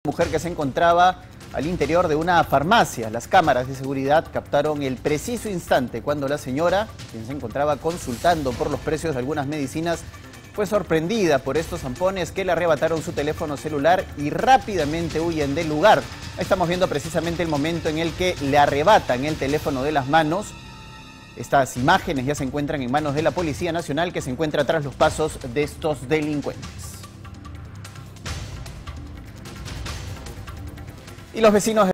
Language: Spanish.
Mujer que se encontraba al interior de una farmacia. Las cámaras de seguridad captaron el preciso instante cuando la señora, quien se encontraba consultando por los precios de algunas medicinas, fue sorprendida por estos zampones que le arrebataron su teléfono celular y rápidamente huyen del lugar. Estamos viendo precisamente el momento en el que le arrebatan el teléfono de las manos. Estas imágenes ya se encuentran en manos de la Policía Nacional, que se encuentra tras los pasos de estos delincuentes. Y los vecinos